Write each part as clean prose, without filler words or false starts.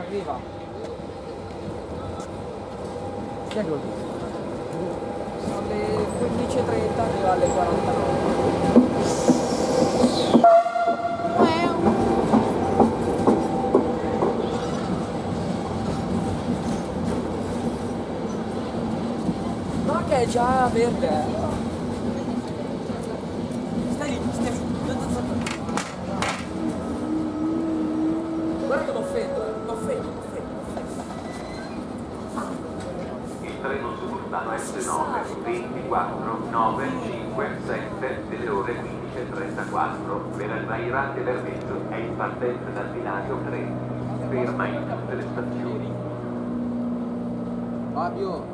arriva. Chi è che lo dice? Sono le 15:30, arriva alle 49. No, che è già verde. Stai lì. Guarda che m'offendo. Il treno suburbano S9 24 9 5 7 delle ore 15:34 per Almairate Vermetto è in partenza dal binario 3. Ferma in tutte le stazioni. Fabio.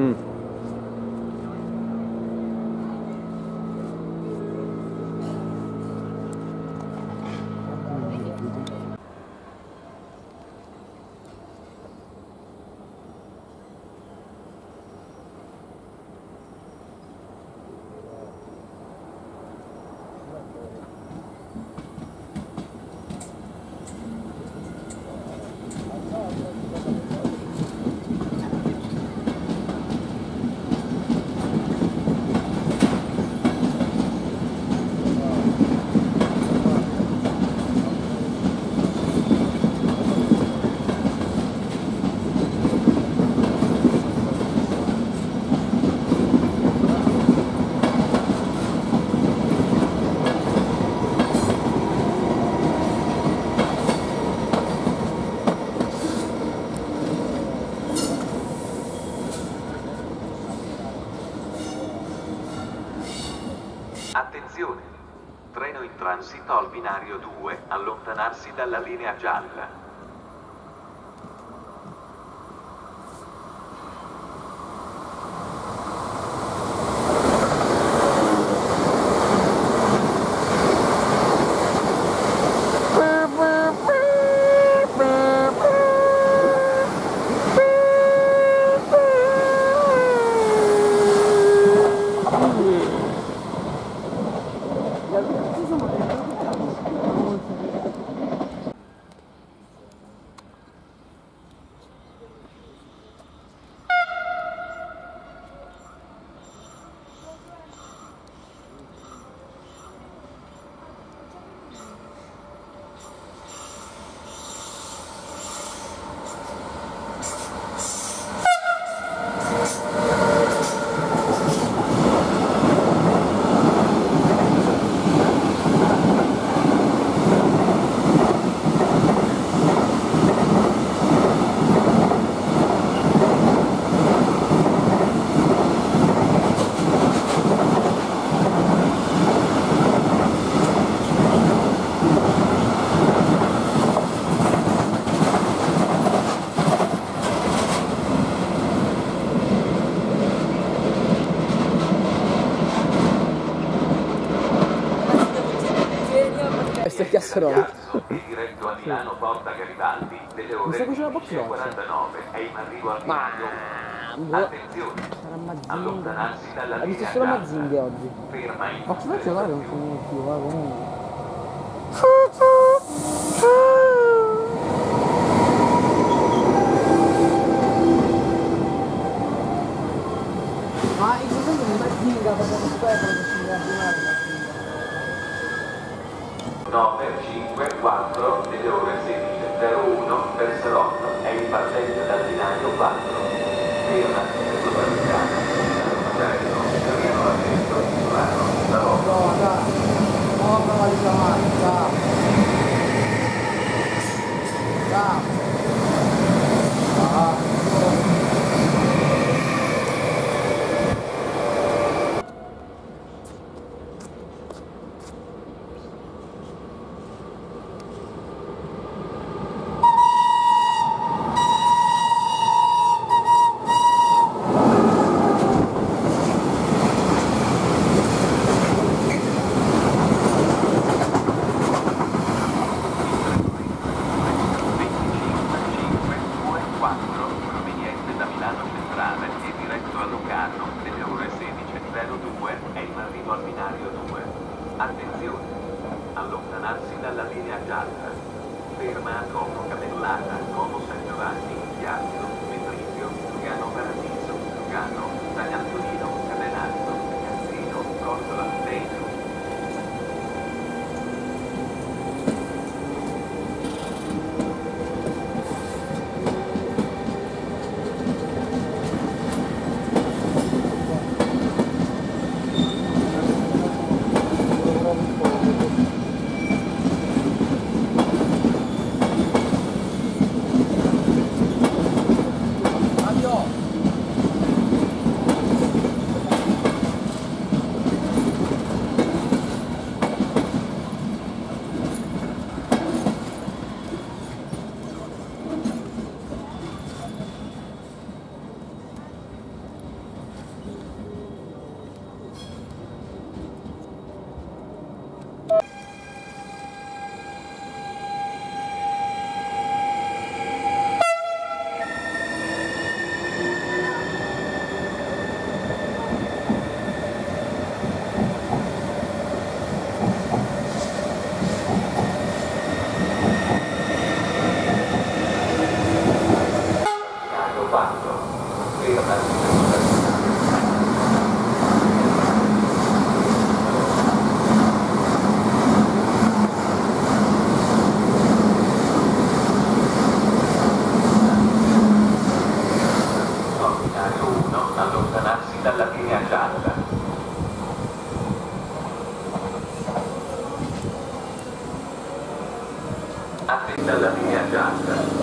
Attenzione! Treno in transito al binario 2, allontanarsi dalla linea gialla. Questo è chiasserone. Diretto a Milano Porta Garibaldi delle ore 15:49 è in arrivo al binario. Attenzione! Allontanarsi dalla Hai visto linea solo gialla. Mazzinghe oggi. Ferma in Ma tutte cosa le c'è guarda stazioni. un po' più, guarda comunque. Ma in questo senso di Mazzinga facciamo sperare che ci arrivare Mazzinga. 9, 5, 4 delle ore 16:01 per Salotto è in partenza dal binario 4. Ferma in sopravvigiata. Arrivano a centro, Salotto. Prova di chiamare, ciao. Ciao. Proveniente da Milano Centrale e diretto a Locarno delle ore 16:02 è in arrivo al binario 2. Attenzione! Allontanarsi dalla linea gialla. Ferma a Como Capellata, Como San Giovanni, Piazzo, Mendrisio, Lugano Paradiso, Lugano, San Antonino, Cadenazzo, Cassino, Corsola, Dentro. Allontanarsi dalla linea gialla. Attenta alla linea gialla.